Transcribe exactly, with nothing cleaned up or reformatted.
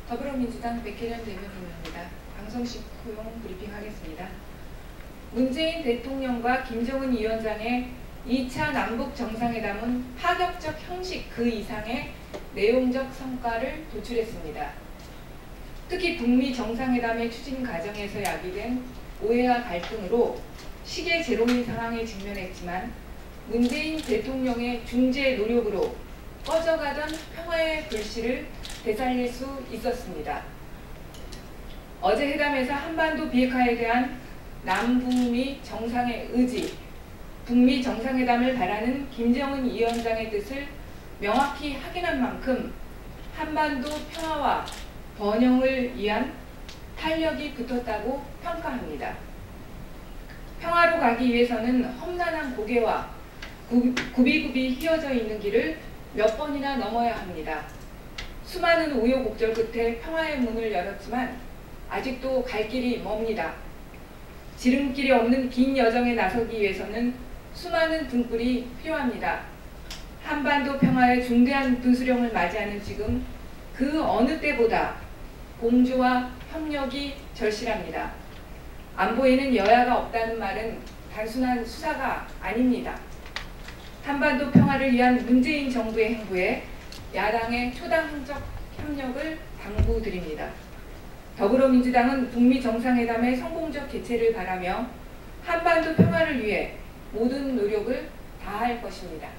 더불어민주당 백혜련 대변인입니다. 방송 직후용 브리핑하겠습니다. 문재인 대통령과 김정은 위원장의 이 차 남북 정상회담은 파격적 형식 그 이상의 내용적 성과를 도출했습니다. 특히 북미 정상회담의 추진 과정에서 야기된 오해와 갈등으로 시계 제로인 상황에 직면했지만 문재인 대통령의 중재 노력으로 꺼져가던 평화의 불씨를 되살릴 수 있었습니다. 어제 회담에서 한반도 비핵화에 대한 남북미 정상의 의지, 북미 정상회담을 바라는 김정은 위원장의 뜻을 명확히 확인한 만큼 한반도 평화와 번영을 위한 탄력이 붙었다고 평가합니다. 평화로 가기 위해서는 험난한 고개와 굽이굽이 휘어져 있는 길을 몇 번이나 넘어야 합니다. 수많은 우여곡절 끝에 평화의 문을 열었지만 아직도 갈 길이 멉니다. 지름길이 없는 긴 여정에 나서기 위해서는 수많은 등불이 필요합니다. 한반도 평화의 중대한 분수령을 맞이하는 지금 그 어느 때보다 공조와 협력이 절실합니다. 안보에는 여야가 없다는 말은 단순한 수사가 아닙니다. 한반도 평화를 위한 문재인 정부의 행보에 야당의 초당적 협력을 당부드립니다. 더불어민주당은 북미 정상회담의 성공적 개최를 바라며 한반도 평화를 위해 모든 노력을 다할 것입니다.